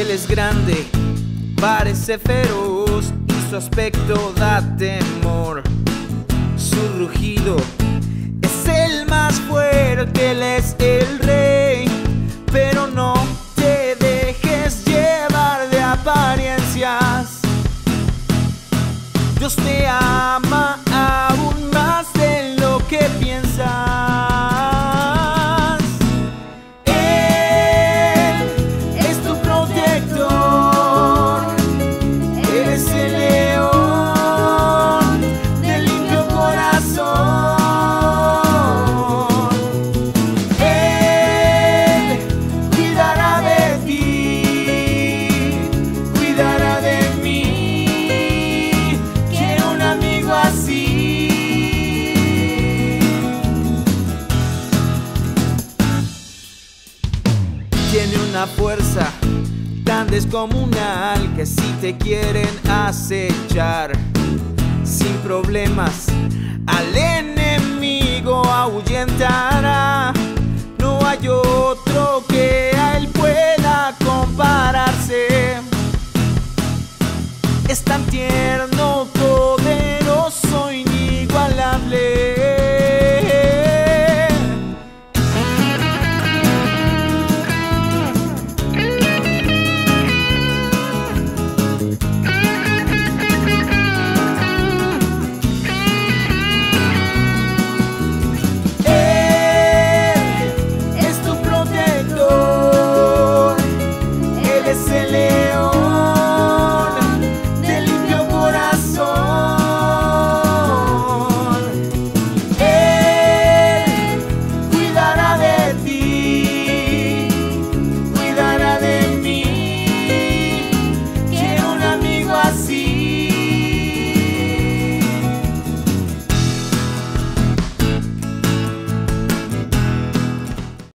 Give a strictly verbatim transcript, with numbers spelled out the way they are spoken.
Él es grande, parece feroz y su aspecto da temor. Su rugido es el más fuerte, Él es el rey. Pero no te dejes llevar de apariencias. Dios te ama aún más de lo que piensas. Él es tu protector. Eres el león de limpio corazón. Él cuidará de ti, cuidará de mí. Quiero un amigo así. Tiene una fuerza tan descomunal que si te quieren acechar sin problemas